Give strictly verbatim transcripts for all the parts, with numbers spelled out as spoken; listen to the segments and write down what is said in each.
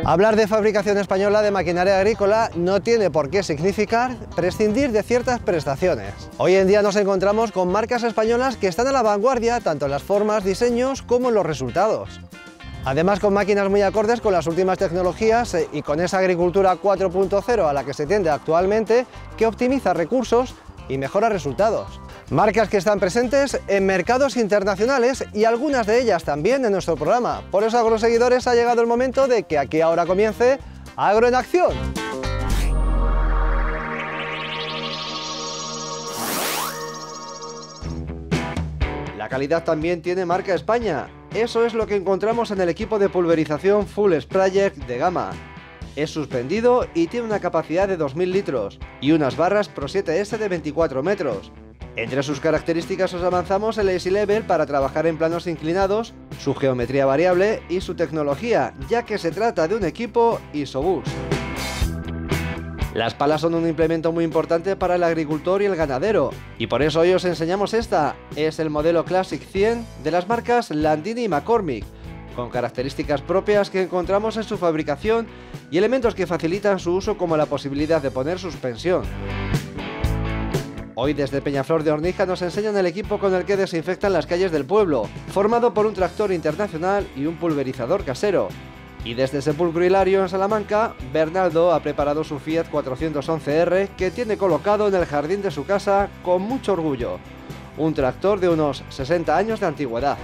Hablar de fabricación española de maquinaria agrícola no tiene por qué significar prescindir de ciertas prestaciones. Hoy en día nos encontramos con marcas españolas que están a la vanguardia tanto en las formas, diseños como en los resultados. Además, con máquinas muy acordes con las últimas tecnologías y con esa agricultura cuatro punto cero a la que se tiende actualmente, que optimiza recursos y mejora resultados. Marcas que están presentes en mercados internacionales y algunas de ellas también en nuestro programa. Por eso, agroseguidores, ha llegado el momento de que aquí ahora comience Agro en Acción. La calidad también tiene marca España. Eso es lo que encontramos en el equipo de pulverización Full Sprayer de Gama. Es suspendido y tiene una capacidad de dos mil litros y unas barras Pro siete S de veinticuatro metros. Entre sus características os avanzamos el Easy Level para trabajar en planos inclinados, su geometría variable y su tecnología, ya que se trata de un equipo ISOBUS. Las palas son un implemento muy importante para el agricultor y el ganadero, y por eso hoy os enseñamos esta. Es el modelo Classic cien de las marcas Landini y McCormick, con características propias que encontramos en su fabricación y elementos que facilitan su uso, como la posibilidad de poner suspensión. Hoy desde Peñaflor de Ornija nos enseñan el equipo con el que desinfectan las calles del pueblo, formado por un tractor internacional y un pulverizador casero. Y desde Sepulcro Hilario en Salamanca, Bernaldo ha preparado su Fiat cuatrocientos once R que tiene colocado en el jardín de su casa con mucho orgullo. Un tractor de unos sesenta años de antigüedad.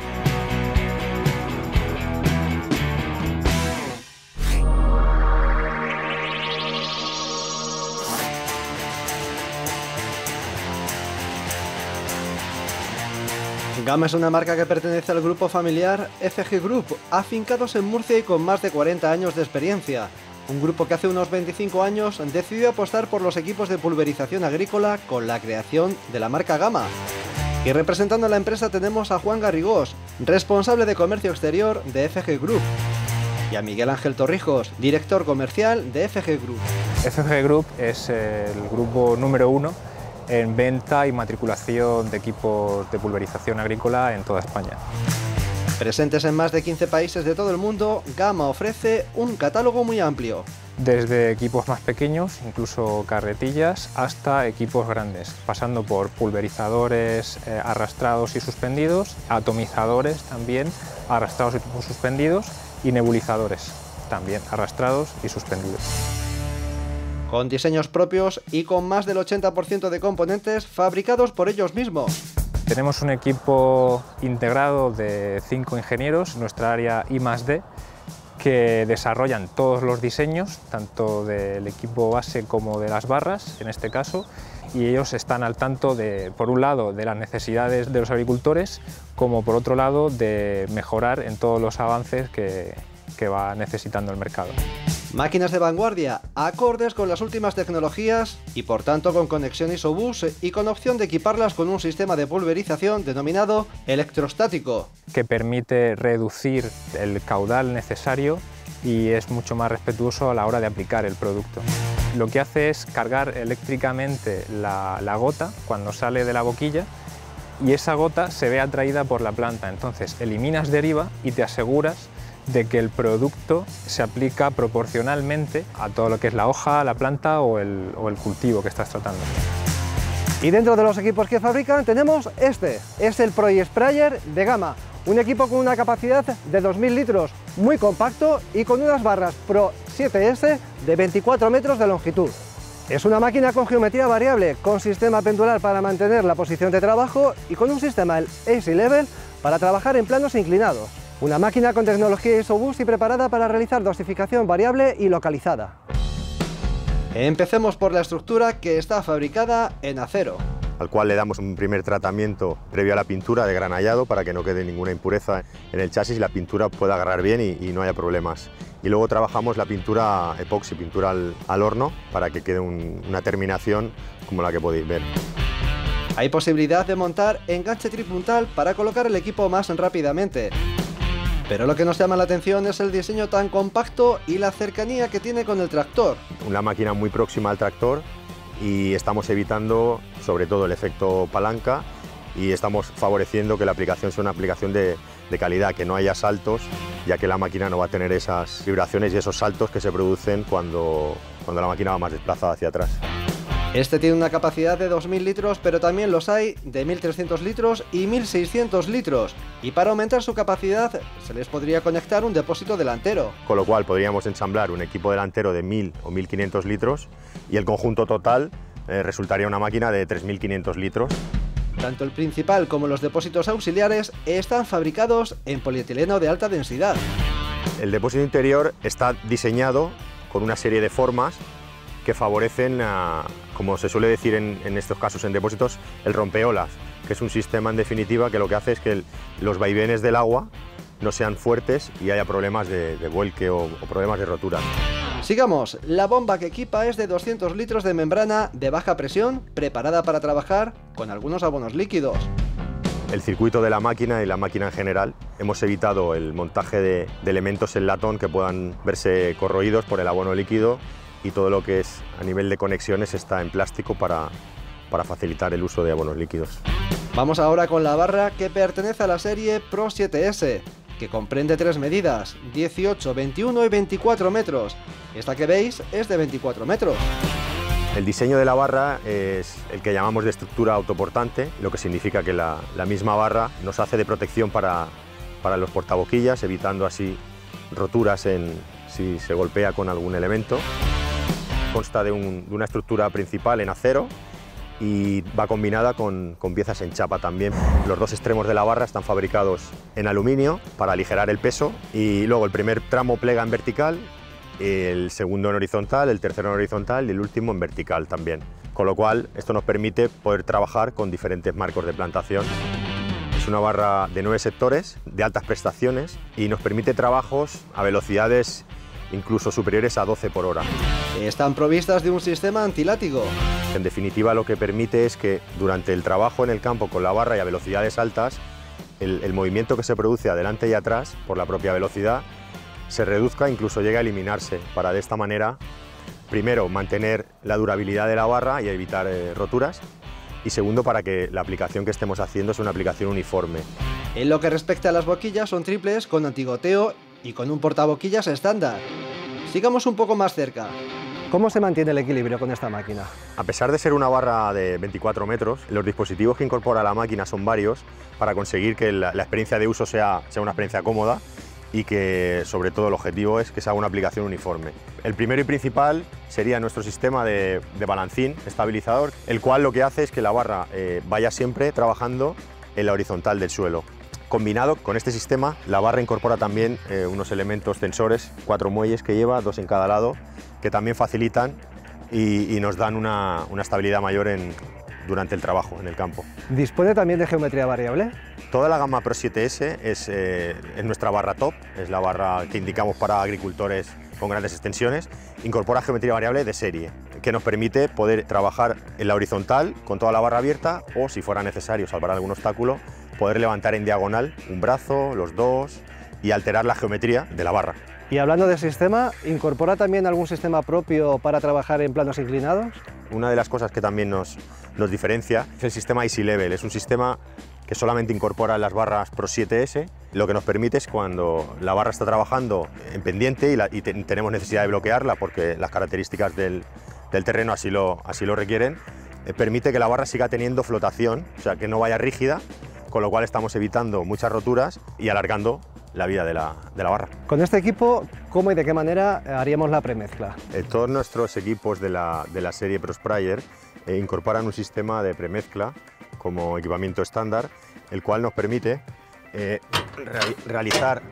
Gama es una marca que pertenece al grupo familiar F G Group, afincados en Murcia y con más de cuarenta años de experiencia. Un grupo que hace unos veinticinco años decidió apostar por los equipos de pulverización agrícola con la creación de la marca Gama. Y representando a la empresa tenemos a Juan Garrigós, responsable de comercio exterior de F G Group, y a Miguel Ángel Torrijos, director comercial de F G Group. F G Group es el grupo número uno en venta y matriculación de equipos de pulverización agrícola en toda España. Presentes en más de quince países de todo el mundo, Gama ofrece un catálogo muy amplio. Desde equipos más pequeños, incluso carretillas, hasta equipos grandes, pasando por pulverizadores eh, arrastrados y suspendidos, atomizadores también arrastrados y suspendidos, y nebulizadores también arrastrados y suspendidos. Con diseños propios y con más del ochenta por ciento de componentes fabricados por ellos mismos. Tenemos un equipo integrado de cinco ingenieros, nuestra área I más D, que desarrollan todos los diseños, tanto del equipo base como de las barras, en este caso, y ellos están al tanto de, por un lado, de las necesidades de los agricultores, como por otro lado, de mejorar en todos los avances que, que va necesitando el mercado. Máquinas de vanguardia, acordes con las últimas tecnologías y por tanto con conexión ISOBUS y con opción de equiparlas con un sistema de pulverización denominado electrostático, que permite reducir el caudal necesario y es mucho más respetuoso a la hora de aplicar el producto. Lo que hace es cargar eléctricamente la, la gota cuando sale de la boquilla, y esa gota se ve atraída por la planta, entonces eliminas deriva y te aseguras de que el producto se aplica proporcionalmente a todo lo que es la hoja, la planta o el, o el cultivo que estás tratando. Y dentro de los equipos que fabrican tenemos este, es el Pro Sprayer de Gama, un equipo con una capacidad de dos mil litros, muy compacto y con unas barras Pro siete S de veinticuatro metros de longitud. Es una máquina con geometría variable, con sistema pendular para mantener la posición de trabajo y con un sistema el Easy Level para trabajar en planos inclinados. Una máquina con tecnología ISOBUS y preparada para realizar dosificación variable y localizada. Empecemos por la estructura, que está fabricada en acero, al cual le damos un primer tratamiento previo a la pintura de granallado para que no quede ninguna impureza en el chasis y la pintura pueda agarrar bien y, y no haya problemas. Y luego trabajamos la pintura epoxi, pintura al, al horno, para que quede un, una terminación como la que podéis ver. Hay posibilidad de montar enganche tripuntal para colocar el equipo más rápidamente. Pero lo que nos llama la atención es el diseño tan compacto y la cercanía que tiene con el tractor. Una máquina muy próxima al tractor y estamos evitando sobre todo el efecto palanca y estamos favoreciendo que la aplicación sea una aplicación de, de calidad, que no haya saltos, ya que la máquina no va a tener esas vibraciones y esos saltos que se producen cuando, cuando la máquina va más desplazada hacia atrás. Este tiene una capacidad de dos mil litros, pero también los hay de mil trescientos litros y mil seiscientos litros. Y para aumentar su capacidad se les podría conectar un depósito delantero. Con lo cual podríamos ensamblar un equipo delantero de mil o mil quinientos litros y el conjunto total eh, resultaría una máquina de tres mil quinientos litros. Tanto el principal como los depósitos auxiliares están fabricados en polietileno de alta densidad. El depósito interior está diseñado con una serie de formas que favorecen, a, como se suele decir en, en estos casos en depósitos, el rompeolas, que es un sistema en definitiva que lo que hace es que el, los vaivenes del agua no sean fuertes y haya problemas de, de vuelque o, o problemas de rotura. Sigamos, la bomba que equipa es de doscientos litros de membrana de baja presión, preparada para trabajar con algunos abonos líquidos. El circuito de la máquina y la máquina en general, hemos evitado el montaje de, de elementos en latón que puedan verse corroídos por el abono líquido, y todo lo que es a nivel de conexiones está en plástico para, para facilitar el uso de abonos líquidos. Vamos ahora con la barra que pertenece a la serie Pro siete ese, que comprende tres medidas, dieciocho, veintiuno y veinticuatro metros. Esta que veis es de veinticuatro metros. El diseño de la barra es el que llamamos de estructura autoportante, lo que significa que la, la misma barra nos hace de protección para, para los portaboquillas, evitando así roturas en, si se golpea con algún elemento. Consta de, un, de una estructura principal en acero y va combinada con, con piezas en chapa también. Los dos extremos de la barra están fabricados en aluminio para aligerar el peso y luego el primer tramo plega en vertical, el segundo en horizontal, el tercero en horizontal y el último en vertical también. Con lo cual esto nos permite poder trabajar con diferentes marcos de plantación. Es una barra de nueve sectores, de altas prestaciones y nos permite trabajos a velocidades incluso superiores a doce por hora. Están provistas de un sistema antilátigo. En definitiva, lo que permite es que durante el trabajo en el campo con la barra y a velocidades altas, el, el movimiento que se produce adelante y atrás por la propia velocidad se reduzca, incluso llegue a eliminarse, para de esta manera, primero, mantener la durabilidad de la barra y evitar eh, roturas, y segundo, para que la aplicación que estemos haciendo sea una aplicación uniforme. En lo que respecta a las boquillas, son triples con antigoteo y con un portaboquillas estándar. Sigamos un poco más cerca. ¿Cómo se mantiene el equilibrio con esta máquina? A pesar de ser una barra de veinticuatro metros, los dispositivos que incorpora la máquina son varios para conseguir que la, la experiencia de uso sea, sea una experiencia cómoda y que, sobre todo, el objetivo es que sea una aplicación uniforme. El primero y principal sería nuestro sistema de, de balancín estabilizador, el cual lo que hace es que la barra eh, vaya siempre trabajando en la horizontal del suelo. Combinado con este sistema, la barra incorpora también eh, unos elementos tensores, cuatro muelles que lleva, dos en cada lado, que también facilitan y, y nos dan una, una estabilidad mayor en, durante el trabajo en el campo. ¿Dispone también de geometría variable? Toda la gama Pro siete ese es, eh, es nuestra barra top, es la barra que indicamos para agricultores con grandes extensiones. Incorpora geometría variable de serie, que nos permite poder trabajar en la horizontal con toda la barra abierta o, si fuera necesario salvar algún obstáculo, poder levantar en diagonal un brazo, los dos y alterar la geometría de la barra. Y hablando de sistema, ¿incorpora también algún sistema propio para trabajar en planos inclinados? Una de las cosas que también nos, nos diferencia es el sistema Easy Level. Es un sistema que solamente incorpora las barras Pro siete ese, lo que nos permite es cuando la barra está trabajando en pendiente y, la, y te, tenemos necesidad de bloquearla porque las características del, del terreno así lo, así lo requieren, eh, permite que la barra siga teniendo flotación, o sea, que no vaya rígida, con lo cual estamos evitando muchas roturas y alargando la vida de la, de la barra. Con este equipo, ¿cómo y de qué manera haríamos la premezcla? Eh, todos nuestros equipos de la, de la serie Pro Sprayer eh, incorporan un sistema de premezcla como equipamiento estándar, el cual nos permite eh, reali realizar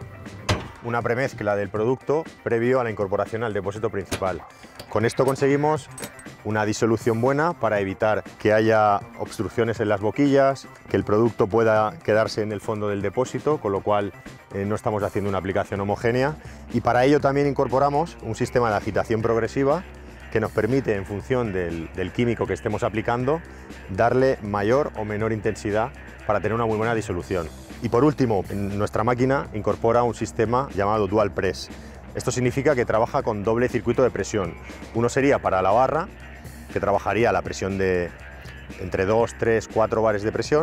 una premezcla del producto previo a la incorporación al depósito principal. Con esto conseguimos una disolución buena para evitar que haya obstrucciones en las boquillas, que el producto pueda quedarse en el fondo del depósito, con lo cual eh, no estamos haciendo una aplicación homogénea, y para ello también incorporamos un sistema de agitación progresiva que nos permite, en función del, del químico que estemos aplicando, darle mayor o menor intensidad para tener una muy buena disolución. Y por último, nuestra máquina incorpora un sistema llamado Dual Press. Esto significa que trabaja con doble circuito de presión. Uno sería para la barra, que trabajaría la presión de entre dos, tres, cuatro bares de presión,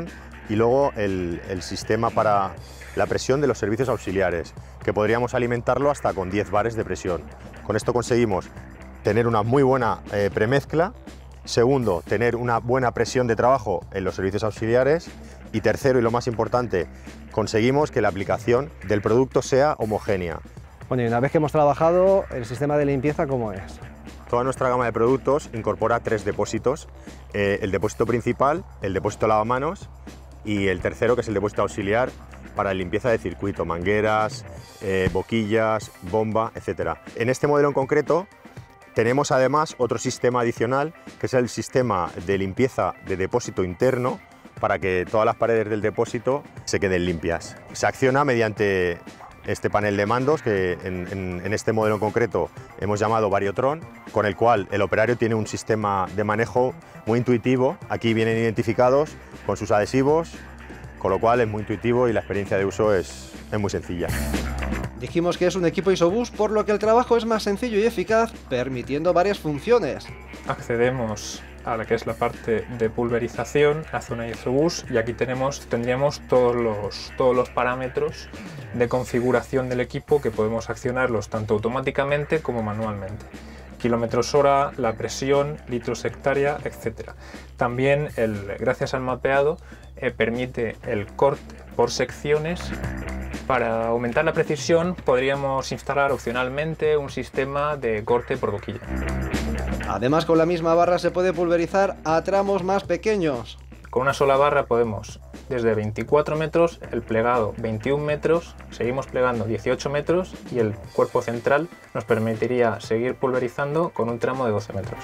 y luego el, el sistema para la presión de los servicios auxiliares, que podríamos alimentarlo hasta con diez bares de presión. Con esto conseguimos tener una muy buena eh, premezcla, segundo, tener una buena presión de trabajo en los servicios auxiliares y tercero, y lo más importante, conseguimos que la aplicación del producto sea homogénea. Bueno, y una vez que hemos trabajado, ¿el sistema de limpieza cómo es? Toda nuestra gama de productos incorpora tres depósitos, eh, el depósito principal, el depósito lavamanos y el tercero, que es el depósito auxiliar para limpieza de circuito, mangueras, eh, boquillas, bomba, etcétera. En este modelo en concreto tenemos además otro sistema adicional, que es el sistema de limpieza de depósito interno, para que todas las paredes del depósito se queden limpias. Se acciona mediante este panel de mandos, que en, en, en este modelo en concreto hemos llamado Variotron, con el cual el operario tiene un sistema de manejo muy intuitivo. Aquí vienen identificados con sus adhesivos, con lo cual es muy intuitivo y la experiencia de uso es, es muy sencilla. Dijimos que es un equipo ISOBUS, por lo que el trabajo es más sencillo y eficaz, permitiendo varias funciones. Accedemos a la que es la parte de pulverización, la zona ISOBUS, y aquí tenemos, tendríamos todos los, todos los parámetros de configuración del equipo, que podemos accionarlos tanto automáticamente como manualmente. Kilómetros hora, la presión, litros hectárea, etcétera. También, el, gracias al mapeado, eh, permite el corte por secciones. Para aumentar la precisión podríamos instalar opcionalmente un sistema de corte por boquilla. Además, con la misma barra se puede pulverizar a tramos más pequeños. Con una sola barra podemos, desde veinticuatro metros, el plegado veintiún metros, seguimos plegando dieciocho metros y el cuerpo central nos permitiría seguir pulverizando con un tramo de doce metros.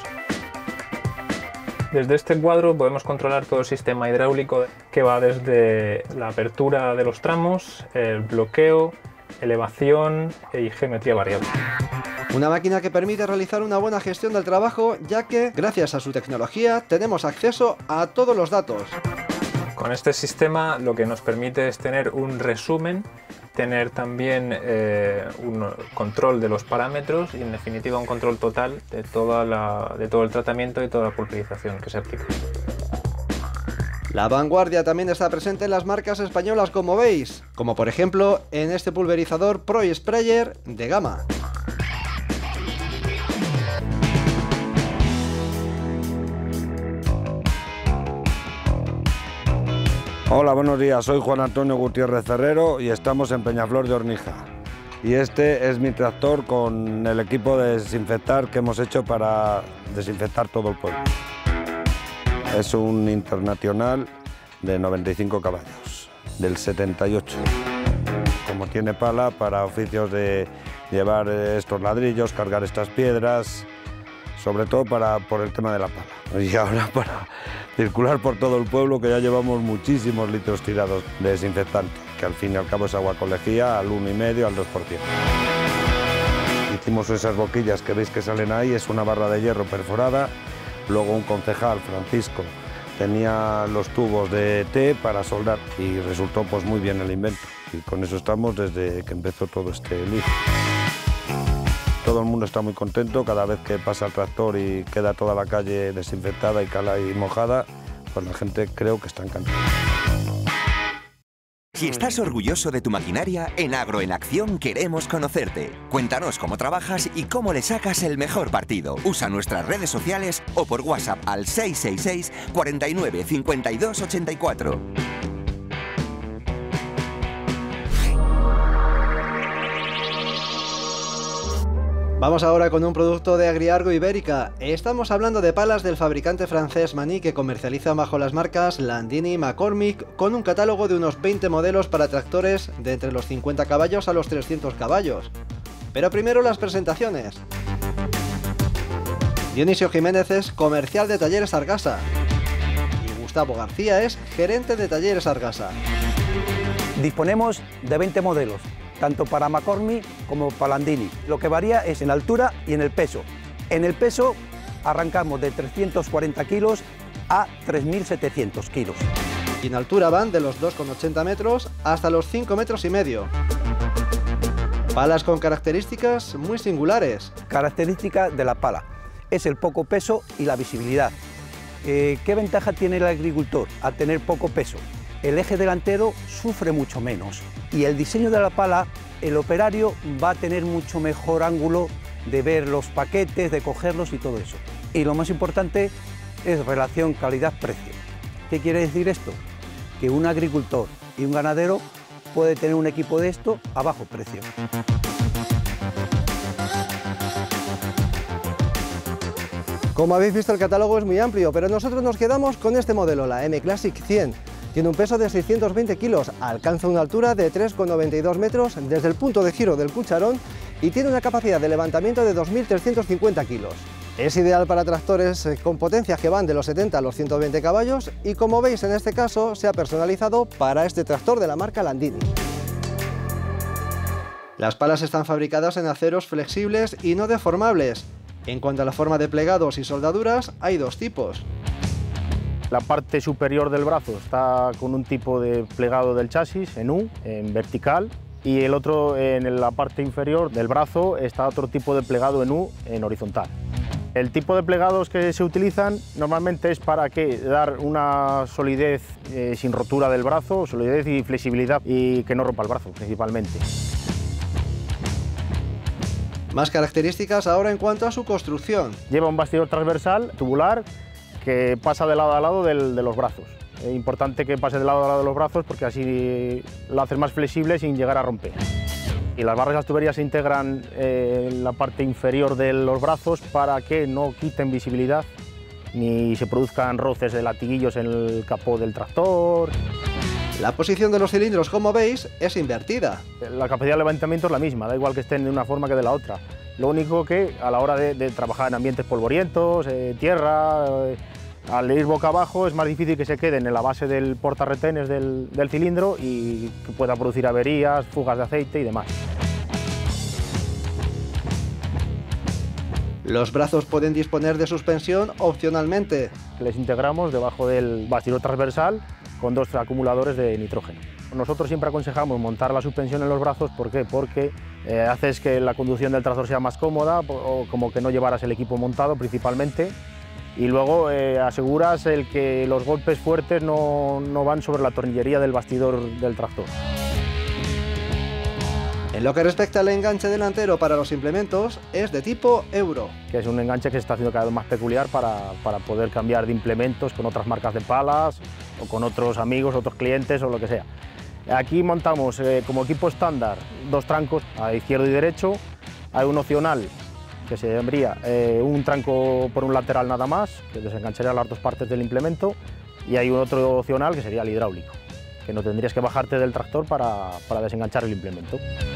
Desde este cuadro podemos controlar todo el sistema hidráulico, que va desde la apertura de los tramos, el bloqueo, elevación y geometría variable. Una máquina que permite realizar una buena gestión del trabajo, ya que, gracias a su tecnología, tenemos acceso a todos los datos. Con este sistema lo que nos permite es tener un resumen, tener también eh, un control de los parámetros y, en definitiva, un control total de, toda la, de todo el tratamiento y toda la pulverización que se aplica. La vanguardia también está presente en las marcas españolas, como veis, como por ejemplo en este pulverizador Pro Sprayer de Gama. Hola, buenos días, soy Juan Antonio Gutiérrez Herrero y estamos en Peñaflor de Ornija. Y este es mi tractor con el equipo de desinfectar que hemos hecho para desinfectar todo el pueblo. Es un Internacional de noventa y cinco caballos, del setenta y ocho. Como tiene pala para oficios de llevar estos ladrillos, cargar estas piedras, sobre todo para, por el tema de la pala. Y ahora para circular por todo el pueblo, que ya llevamos muchísimos litros tirados de desinfectante, que al fin y al cabo es agua con lejía al uno y medio, al dos por ciento. Hicimos esas boquillas que veis que salen ahí, es una barra de hierro perforada. Luego un concejal, Francisco, tenía los tubos de T para soldar y resultó pues muy bien el invento. Y con eso estamos desde que empezó todo este lío. Todo el mundo está muy contento, cada vez que pasa el tractor y queda toda la calle desinfectada y cala y mojada, pues la gente creo que está encantada. Si estás orgulloso de tu maquinaria, en Agro en Acción queremos conocerte. Cuéntanos cómo trabajas y cómo le sacas el mejor partido. Usa nuestras redes sociales o por WhatsApp al seis seis seis, cuarenta y nueve, cincuenta y dos, ochenta y cuatro. Vamos ahora con un producto de Agriargo Ibérica. Estamos hablando de palas del fabricante francés Manny, que comercializa bajo las marcas Landini y McCormick, con un catálogo de unos veinte modelos para tractores de entre los cincuenta caballos a los trescientos caballos. Pero primero las presentaciones. Dionisio Jiménez es comercial de Talleres Argasa y Gustavo García es gerente de Talleres Argasa. Disponemos de veinte modelos, tanto para McCormick como para Landini. Lo que varía es en altura y en el peso. En el peso arrancamos de trescientos cuarenta kilos a tres mil setecientos kilos. Y en altura van de los dos coma ochenta metros hasta los cinco metros y medio. Palas con características muy singulares. Característica de la pala es el poco peso y la visibilidad. Eh, ¿Qué ventaja tiene el agricultor al tener poco peso? el eje delantero sufre mucho menos y el diseño de la pala, el operario va a tener mucho mejor ángulo de ver los paquetes, de cogerlos y todo eso. Y lo más importante es relación calidad-precio. ¿Qué quiere decir esto? Que un agricultor y un ganadero puede tener un equipo de esto a bajo precio. Como habéis visto, el catálogo es muy amplio, pero nosotros nos quedamos con este modelo, la M Classic cien. Tiene un peso de seiscientos veinte kilos, alcanza una altura de tres coma noventa y dos metros desde el punto de giro del cucharón y tiene una capacidad de levantamiento de dos mil trescientos cincuenta kilos. Es ideal para tractores con potencias que van de los setenta a los ciento veinte caballos y, como veis, en este caso se ha personalizado para este tractor de la marca Landini. Las palas están fabricadas en aceros flexibles y no deformables. En cuanto a la forma de plegados y soldaduras, hay dos tipos. La parte superior del brazo está con un tipo de plegado del chasis en U, en vertical, y el otro, en la parte inferior del brazo, está otro tipo de plegado en U, en horizontal. El tipo de plegados que se utilizan normalmente es para ¿qué? Dar una solidez eh, sin rotura del brazo, solidez y flexibilidad y que no rompa el brazo principalmente. Más características ahora en cuanto a su construcción. Lleva un bastidor transversal tubular que pasa de lado a lado del, de los brazos. Es importante que pase de lado a lado de los brazos porque así lo hace más flexible sin llegar a romper. Y las barras y las tuberías se integran eh, en la parte inferior de los brazos para que no quiten visibilidad ni se produzcan roces de latiguillos en el capó del tractor. La posición de los cilindros, como veis, es invertida. La capacidad de levantamiento es la misma, da igual que estén de una forma que de la otra. Lo único que a la hora de, de trabajar en ambientes polvorientos, eh, tierra, eh, al ir boca abajo es más difícil que se queden en la base del portarretenes del, del cilindro y que pueda producir averías, fugas de aceite y demás. Los brazos pueden disponer de suspensión opcionalmente. Les integramos debajo del bastidor transversal con dos acumuladores de nitrógeno. Nosotros siempre aconsejamos montar la suspensión en los brazos, ¿por qué? Porque eh, haces que la conducción del tractor sea más cómoda, o como que no llevaras el equipo montado principalmente, y luego eh, aseguras el que los golpes fuertes no, no van sobre la tornillería del bastidor del tractor. En lo que respecta al enganche delantero para los implementos, es de tipo Euro. Que es un enganche que se está haciendo cada vez más peculiar para, para poder cambiar de implementos con otras marcas de palas o con otros amigos, otros clientes o lo que sea. Aquí montamos eh, como equipo estándar dos trancos, a izquierdo y derecho. Hay un opcional que se llamaría eh, un tranco por un lateral nada más, que desengancharía las dos partes del implemento, y hay un otro opcional que sería el hidráulico, que no tendrías que bajarte del tractor para, para desenganchar el implemento.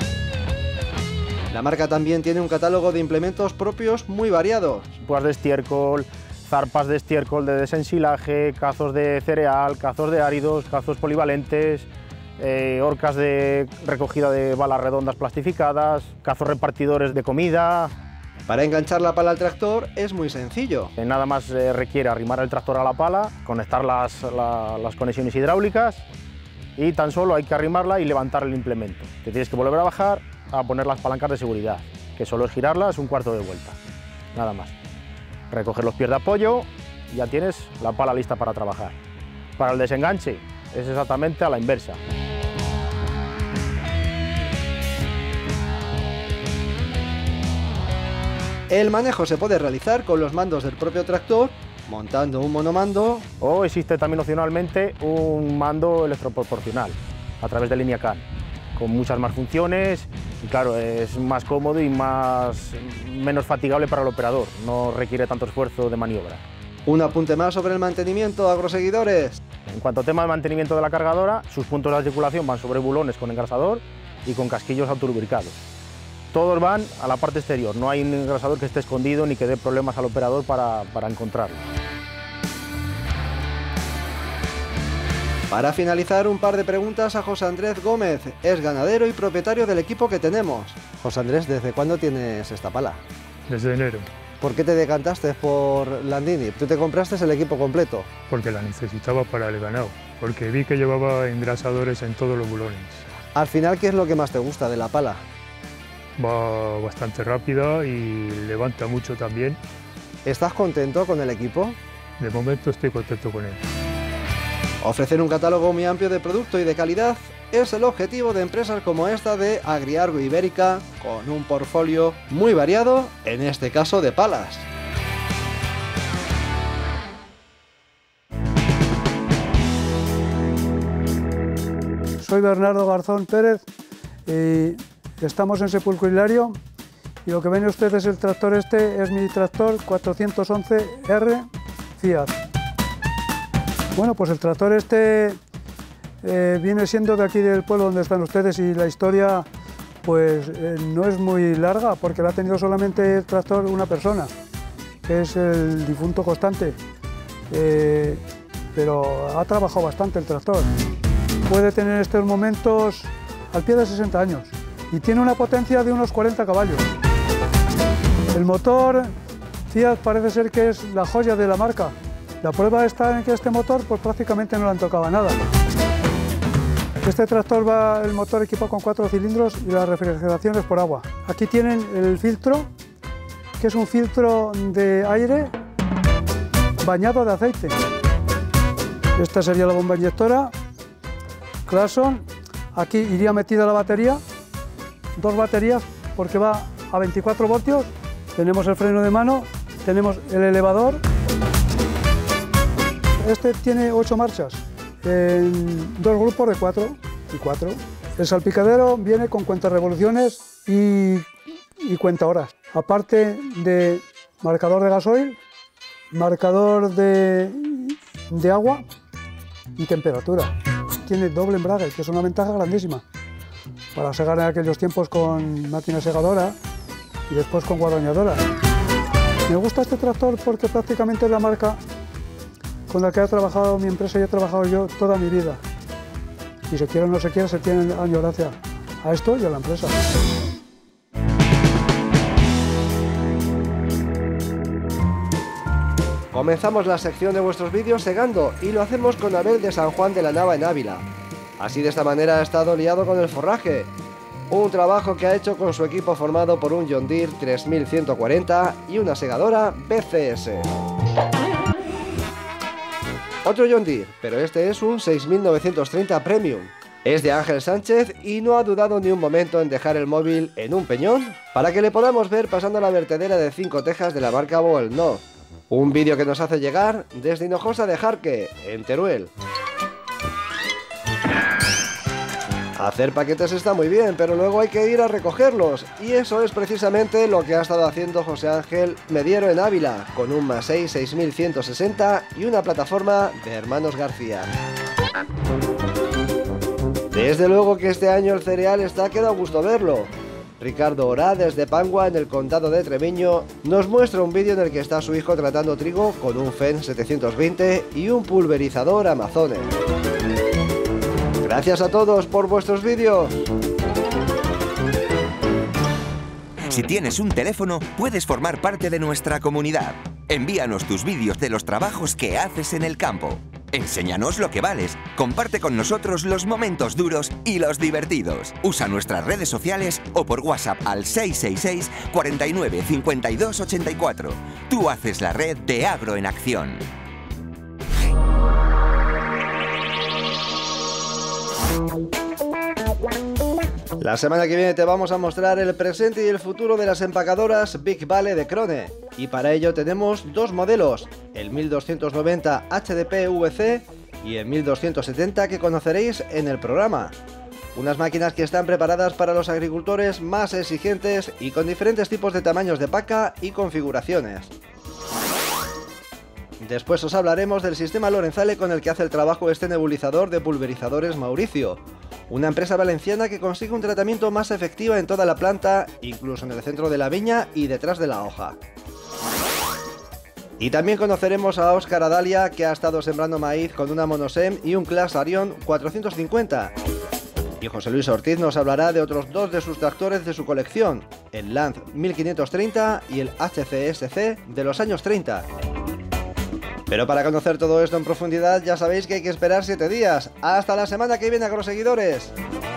La marca también tiene un catálogo de implementos propios muy variados. Púas de estiércol, zarpas de estiércol de desensilaje, cazos de cereal, cazos de áridos, cazos polivalentes, eh, horcas de recogida de balas redondas plastificadas, cazos repartidores de comida. Para enganchar la pala al tractor es muy sencillo. Eh, nada más eh, requiere arrimar el tractor a la pala, conectar las, la, las conexiones hidráulicas y tan solo hay que arrimarla y levantar el implemento. Te tienes que volver a bajar a poner las palancas de seguridad, que solo es girarlas un cuarto de vuelta, nada más. Recoger los pies de apoyo y ya tienes la pala lista para trabajar. Para el desenganche es exactamente a la inversa. El manejo se puede realizar con los mandos del propio tractor, montando un monomando, o existe también opcionalmente un mando electroproporcional a través de línea C A N, con muchas más funciones y claro, es más cómodo y más, menos fatigable para el operador, no requiere tanto esfuerzo de maniobra. Un apunte más sobre el mantenimiento, agroseguidores. En cuanto al tema de mantenimiento de la cargadora, sus puntos de articulación van sobre bulones con engrasador y con casquillos autolubricados. Todos van a la parte exterior, no hay un engrasador que esté escondido ni que dé problemas al operador para, para encontrarlo. Para finalizar, un par de preguntas a José Andrés Gómez, es ganadero y propietario del equipo que tenemos. José Andrés, ¿desde cuándo tienes esta pala? Desde enero. ¿Por qué te decantaste por Landini? ¿Tú te compraste el equipo completo? Porque la necesitaba para el ganado, porque vi que llevaba engrasadores en todos los bulones. Al final, ¿qué es lo que más te gusta de la pala? Va bastante rápida y levanta mucho también. ¿Estás contento con el equipo? De momento estoy contento con él. Ofrecer un catálogo muy amplio de producto y de calidad es el objetivo de empresas como esta de Agriargo Ibérica, con un portfolio muy variado, en este caso de palas. Soy Bernardo Garzón Pérez y estamos en Sepulcro Hilario y lo que ven ustedes es el tractor este, es mi tractor cuatrocientos once R Fiat. Bueno, pues el tractor este eh, viene siendo de aquí del pueblo donde están ustedes y la historia pues eh, no es muy larga porque la ha tenido solamente el tractor una persona, que es el difunto Constante, eh, pero ha trabajado bastante el tractor. Puede tener en estos momentos al pie de sesenta años y tiene una potencia de unos cuarenta caballos. El motor Fiat parece ser que es la joya de la marca. La prueba está en que este motor pues prácticamente no le han tocado nada. Este tractor va el motor equipado con cuatro cilindros y la refrigeración es por agua. Aquí tienen el filtro, que es un filtro de aire bañado de aceite. Esta sería la bomba inyectora. Claxon, aquí iría metida la batería, dos baterías porque va a veinticuatro voltios. Tenemos el freno de mano, tenemos el elevador. Este tiene ocho marchas, en dos grupos de cuatro y cuatro. El salpicadero viene con cuenta revoluciones y, y cuenta horas. Aparte de marcador de gasoil, marcador de, de agua y temperatura. Tiene doble embrague, que es una ventaja grandísima para segar en aquellos tiempos con máquina segadora y después con guadañadora. Me gusta este tractor porque prácticamente es la marca con la que ha trabajado mi empresa y he trabajado yo toda mi vida. Y se quiere o no se quiere, se tiene añoranza a esto y a la empresa. Comenzamos la sección de vuestros vídeos segando y lo hacemos con Abel de San Juan de la Nava en Ávila. Así de esta manera ha estado liado con el forraje. Un trabajo que ha hecho con su equipo formado por un John Deere tres mil ciento cuarenta y una segadora B C S. Otro John Deere, pero este es un seis mil novecientos treinta Premium. Es de Ángel Sánchez y no ha dudado ni un momento en dejar el móvil en un peñón para que le podamos ver pasando la vertedera de cinco tejas de la marca Boelno. Un vídeo que nos hace llegar desde Hinojosa de Jarque, en Teruel. Hacer paquetes está muy bien, pero luego hay que ir a recogerlos, y eso es precisamente lo que ha estado haciendo José Ángel Mediero en Ávila, con un Masei seis mil ciento sesenta y una plataforma de Hermanos García. Desde luego que este año el cereal está que da gusto verlo. Ricardo Orá, desde Pangua, en el condado de Treviño, nos muestra un vídeo en el que está su hijo tratando trigo con un Fendt setecientos veinte y un pulverizador Amazones. Gracias a todos por vuestros vídeos. Si tienes un teléfono, puedes formar parte de nuestra comunidad. Envíanos tus vídeos de los trabajos que haces en el campo. Enséñanos lo que vales, comparte con nosotros los momentos duros y los divertidos. Usa nuestras redes sociales o por WhatsApp al seis seis seis, cuarenta y nueve, cincuenta y dos, ochenta y cuatro. Tú haces la red de Agro en Acción. La semana que viene te vamos a mostrar el presente y el futuro de las empacadoras Big Vale de Krone. Y para ello tenemos dos modelos, el mil doscientos noventa H D P V C y el mil doscientos setenta que conoceréis en el programa. Unas máquinas que están preparadas para los agricultores más exigentes y con diferentes tipos de tamaños de paca y configuraciones. Después os hablaremos del sistema Lorenzale con el que hace el trabajo este nebulizador de pulverizadores Mauricio, una empresa valenciana que consigue un tratamiento más efectivo en toda la planta, incluso en el centro de la viña y detrás de la hoja. Y también conoceremos a Óscar Adalia, que ha estado sembrando maíz con una Monosem y un Claas Arion cuatrocientos cincuenta. Y José Luis Ortiz nos hablará de otros dos de sus tractores de su colección, el Lanz mil quinientos treinta y el H C S C de los años treinta. Pero para conocer todo esto en profundidad ya sabéis que hay que esperar siete días. ¡Hasta la semana que viene, agroseguidores!